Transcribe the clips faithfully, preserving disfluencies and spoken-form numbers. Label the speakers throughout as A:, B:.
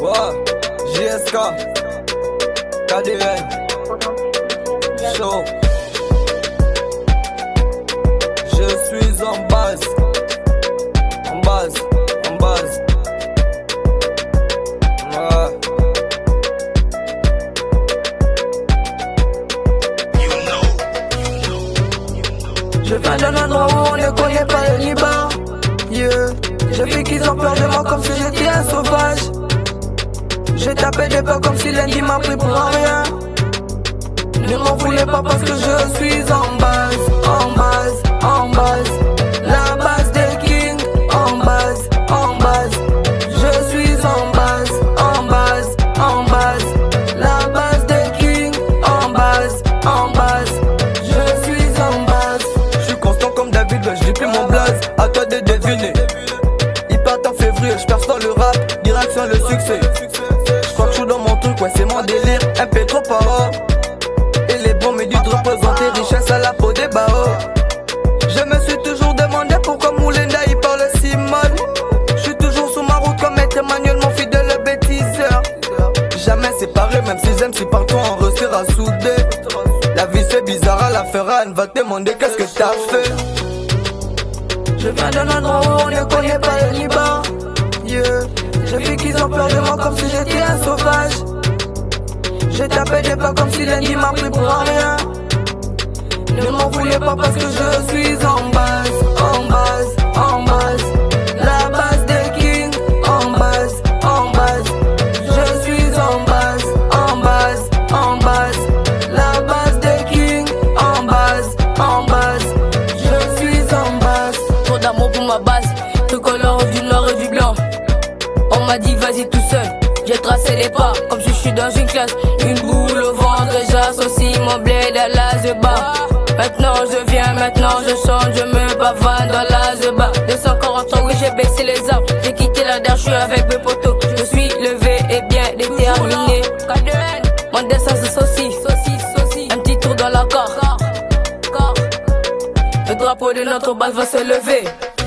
A: Ouais, J S K, K D N, Show. Je suis en base, en base, en base. Ouais.
B: Je viens d'un endroit où on ne connaît pas le Liban. Yeah. J'ai vu qu'ils ont peur de moi comme si j'étais un sauvage. J'ai tapé des pas comme si lundi m'a pris pour un rien. Ne m'en voulez pas parce que je suis en base, en base, en base. La base des kings, en base, en base. Je suis en base, en base, en base. La base des kings, en base, en base. Je suis en base.
A: Je suis constant comme David, je dis plus mon blaze. À toi de deviner. Ils partent en février, je perce dans le rap, direction le succès. Je crois que je suis dans mon truc, ouais c'est mon délire. Un peu trop par an. Et les bons me disent de représenter richesse à la peau des barreaux. Je me suis toujours demandé pourquoi Moulenda il parle si mal. Je suis toujours sous ma route comme Maître Emmanuel, mon fidèle bêtiseur. Jamais séparé, même si j'aime si partout on réussira à souder. La vie c'est bizarre, à la Ferrari va te demander qu'est-ce que t'as fait.
B: Je viens d'un endroit où on ne connaît pas le Liban. Yeah. J'ai vu qu'ils ont peur de moi comme si j'étais un sauvage. J'ai tapé des pas comme si lundi m'a pris pour un rien. Ne m'en voulez pas parce que je suis en base, en base, en base. La base des kings, en base, en base. Je suis en base, en base, en base. La base des kings, en base, en base. Je suis en base.
C: Trop d'amour pour ma base, tricolore du nord et du blanc. On m'a dit vas-y tout seul, j'ai tracé les pas comme si je suis dans une classe. Une boule au ventre et j'associe mon bled à la zeba. Maintenant je viens, maintenant je chante, je me bavane dans la zeba. deux cent quarante ans, oui j'ai baissé les armes, j'ai quitté la der, je suis avec mes potos. Je suis levé et bien déterminé. Mon dessin c'est saucisse, un petit tour dans la corde. Le drapeau de notre base va se lever.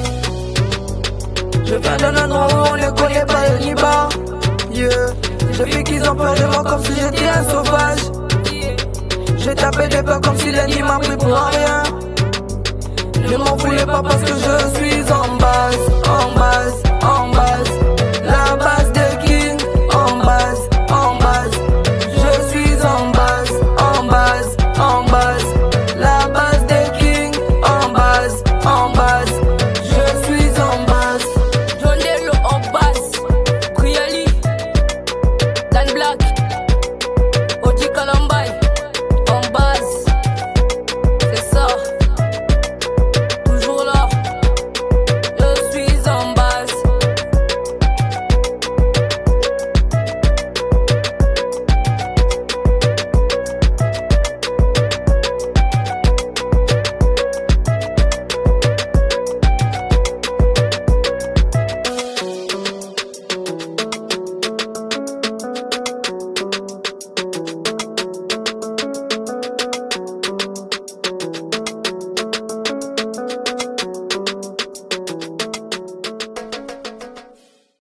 B: Je viens d'un endroit où on ne connaît pas le Liban. Yeah. J'ai vu qu'ils ont peur de moi comme si j'étais un sauvage. J'ai tapé des pas comme si lundi m'a pris pour un rien. Ne m'en voulez pas parce que je suis en base, en base.